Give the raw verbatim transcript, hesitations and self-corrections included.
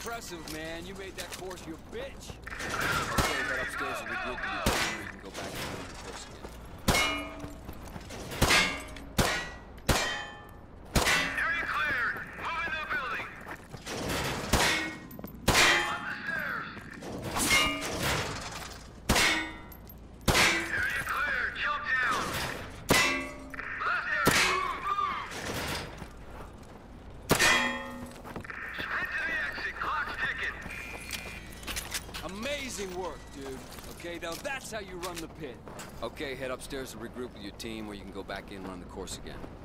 impressive, man. You made that course your bitch. Okay, head upstairs and regroup with your team, or you can go back and run the course again. Area cleared! Move in the building! On the stairs! Area cleared! Jump down! Left area! Move! Move! Sprint to the exit! Clock's ticking! Amazing work, dude. Okay, now that's how you run the pit. Okay, head upstairs and regroup with your team, or you can go back in and run the course again.